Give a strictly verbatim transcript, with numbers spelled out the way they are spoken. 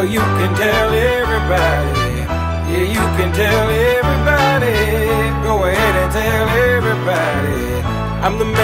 you can tell everybody. Yeah, you can tell everybody. Go ahead and tell everybody. I'm the